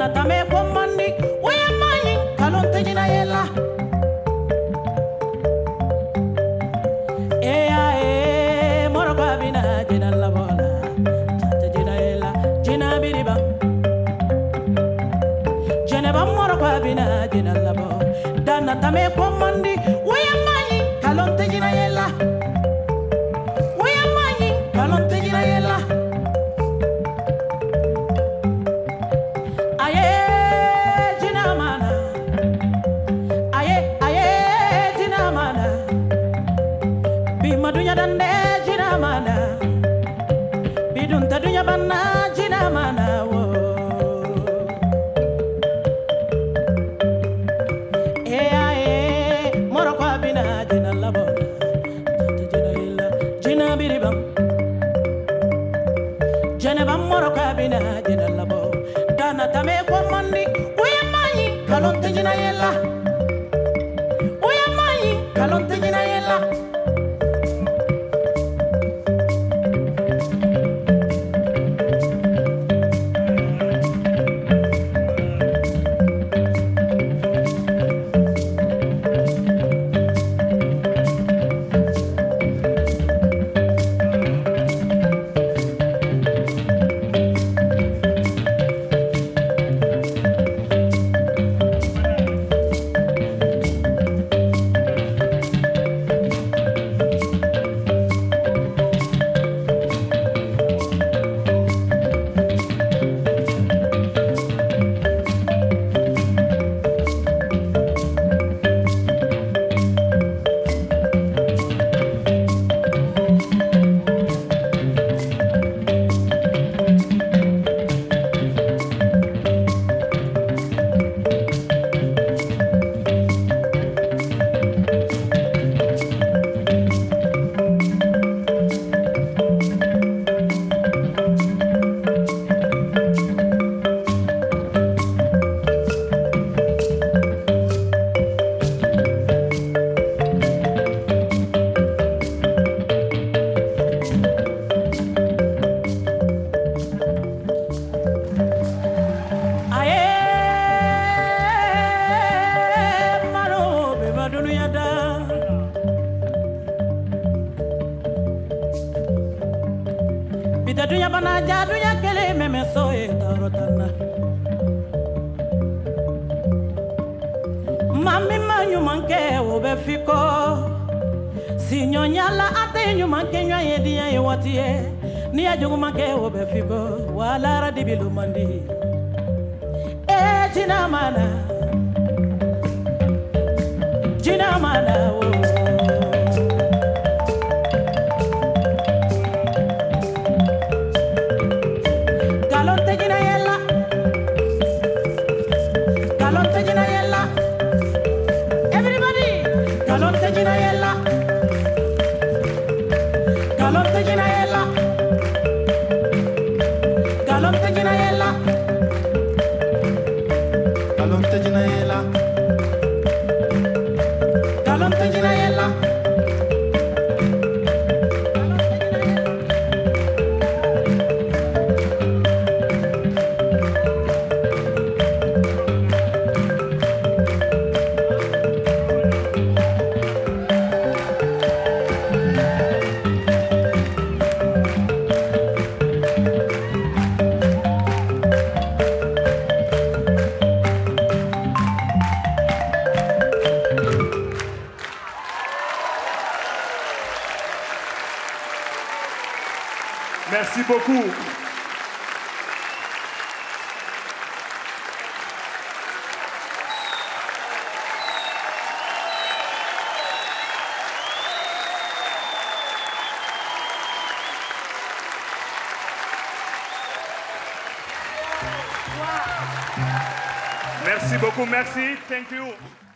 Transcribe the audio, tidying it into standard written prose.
dana tame komandi uya mani kalonte jina yela e moro babina jina la bola tata jina yela jina biriba jene ba moro babina jina la bola dana tame komandi uya mani kalonte jina yela uya mani kalonte jina yela dunya dande jina mana bidun ta dunya banna jina mana wo moro kwa bina jina labo jina illa jina biribam jina bam moro kwa bina jina labo dana tame ko mandi uya mani kalonte jina yella uya mani kalonte jina yella dunya bana ja dunya kele meme soe tarotana mami manyu manke obe fiko sinyo nyala ate nyu manke nyu yedi ya watie ni ajugu manke obe fiko wala radibilu mandi jina mana wo Merci beaucoup. Merci beaucoup, merci. Thank you.